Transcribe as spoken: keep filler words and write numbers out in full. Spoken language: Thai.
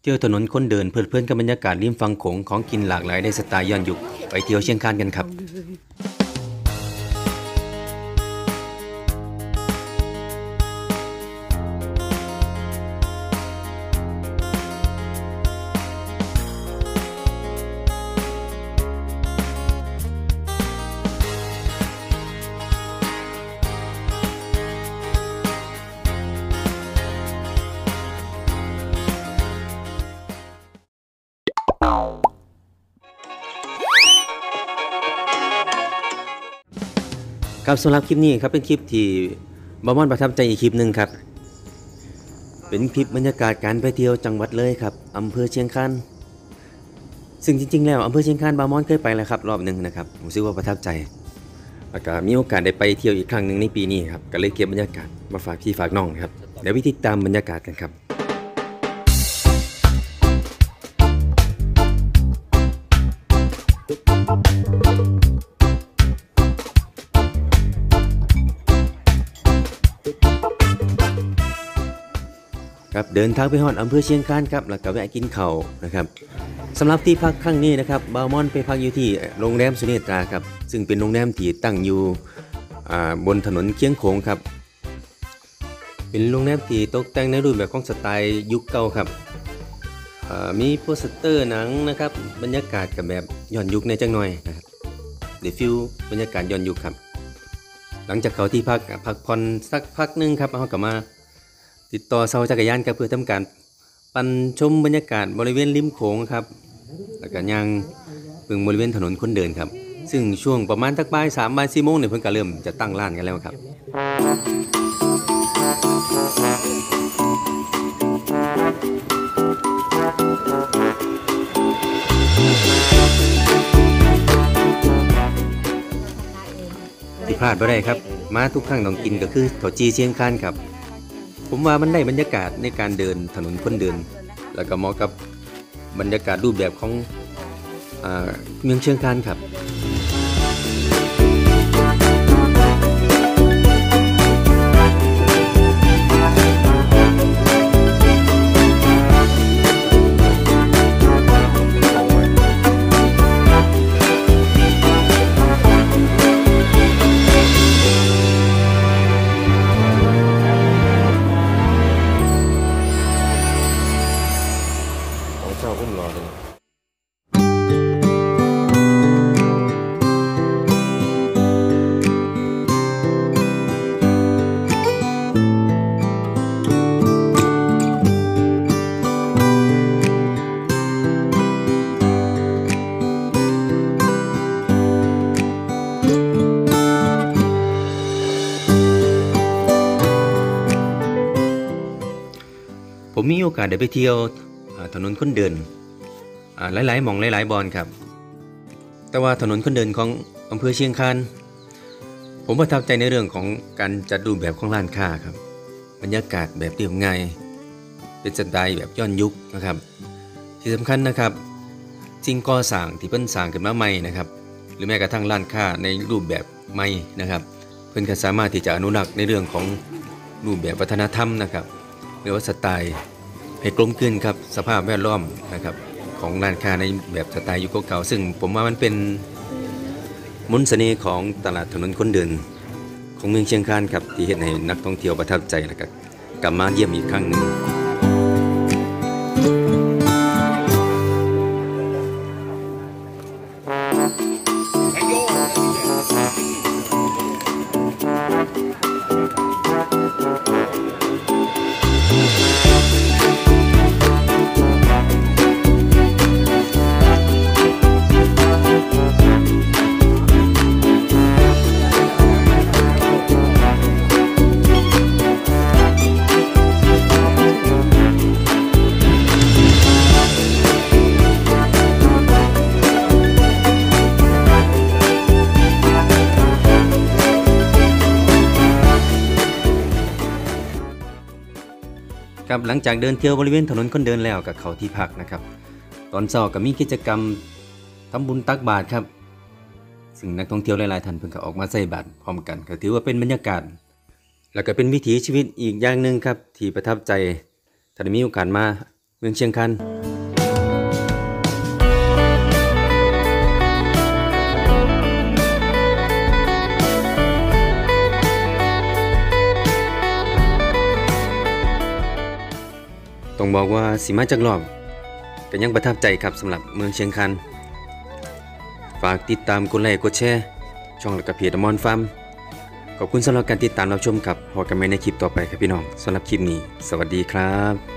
เที่ยวถนนคนเดินเพลิดเพลินกับบรรยากาศริมฝั่งโขงของกินหลากหลายในสไตล์ย้อนยุคไปเที่ยวเชียงคานกันครับครับสำหรับคลิปนี้ครับเป็นคลิปที่บอมอนประทับใจอีกคลิปหนึ่งครับเป็นคลิปบรรยากาศการไปเที่ยวจังหวัดเลยครับอำเภอเชียงคานซึ่งจริงๆแล้วอำเภอเชียงคานบอมอนเคยไปแล้วครับรอบหนึ่งนะครับผมรู้สึกว่าประทับใจแล้วก็มีโอกาสได้ไปเที่ยวอีกครั้งหนึ่งในปีนี้ครับก็เลยเก็บบรรยากาศมาฝากพี่ฝากน้องครับเดี๋ยววิธีตามบรรยากาศกันครับครับเดินทางไปฮอดอำเภอเชียงคานครับแล้วก็แวะกินข้าวนะครับสำหรับที่พักครั้งนี้นะครับบาวมอนไปพักอยู่ที่โรงแรมสุเนตราครับซึ่งเป็นโรงแรมที่ตั้งอยู่บนถนนเคียงโขงครับเป็นโรงแรมที่ตกแต่งในรูปแบบของสไตล์ยุคเก่าครับมีโปสเตอร์หนังนะครับบรรยากาศกับแบบย้อนยุคในจังหน่อยนะครับเดี๋ยวฟิลบรรยากาศย้อนยุคครับหลังจากเขาที่พักพักผ่อนสักพักนึงครับเขากลับมาติดต่อเสาจักรยานครับเพื่อทำการปั่นชมบรรยากาศบริเวณริมโขงครับแล้วก็ยังเบิ่งบริเวณถนนคนเดินครับซึ่งช่วงประมาณทักบ่ายสามบ่ายสี่โมงเนี่ยเพิ่งก็เริ่มจะตั้งร้านกันแล้วครับที่พลาดไม่ได้ครับมาทุกครั้งต้องกินก็คือถั่วจีเชียงคานครับผมว่ามันได้บรรยากาศในการเดินถนนคนเดินแล้วก็เหมาะกับบรรยากาศรูปแบบของอ่าเมืองเชียงคานครับผมมีโอกาสได้ไปเที่ยวถนนคนเดินหลายๆหม่องหลายๆบอนครับแต่ว่าถนนคนเดินของอำเภอเชียงคานผมประทับใจในเรื่องของการจัดรูปแบบของร้านค้าครับบรรยากาศแบบเรียบง่ายเป็นสไตล์แบบย้อนยุคนะครับที่สำคัญนะครับสิ่งก่อสร้างที่เพิ่นสร้างขึ้นมาใหม่นะครับหรือแม้กระทั่งร้านค้าในรูปแบบใหม่นะครับเพิ่นก็สามารถที่จะอนุรักษ์ในเรื่องของรูปแบบวัฒนธรรมนะครับหรือว่าสไตล์ให้กลมกลืนครับสภาพแวดล้อมนะครับของร้านค้าในแบบสไตล์ยุคเก่าซึ่งผมว่ามันเป็นมนต์เสน่ห์ของตลาดถนนคนเดินของเมืองเชียงคานครับที่เฮ็ดให้นักท่องเที่ยวประทับใจแล้วก็กลับมาเยี่ยมอีกครั้งหนึ่งครับหลังจากเดินเที่ยวบริเวณถนนคนเดินแล้วกับเขาที่พักนะครับตอนเช้าก็มีกิจกรรมทำบุญตักบาตรครับซึ่งนักท่องเที่ยวหลายๆท่านเพิ่งก็ออกมาใส่บาตรพร้อมกันก็ถือว่าเป็นบรรยากาศแล้วก็เป็นวิถีชีวิตอีกอย่างหนึ่งครับที่ประทับใจถ้าได้มีโอกาสมาเมืองเชียงคานต้องบอกว่าสิมาจักรอบก็ยังประทับใจครับสำหรับเมืองเชียงคานฝากติดตามกดไลค์กดแชร์ช่องและก็เพจอมรฟาร์มขอบคุณสำหรับการติดตามรับชมครับพบกันใหม่ในคลิปต่อไปครับพี่น้องสำหรับคลิปนี้สวัสดีครับ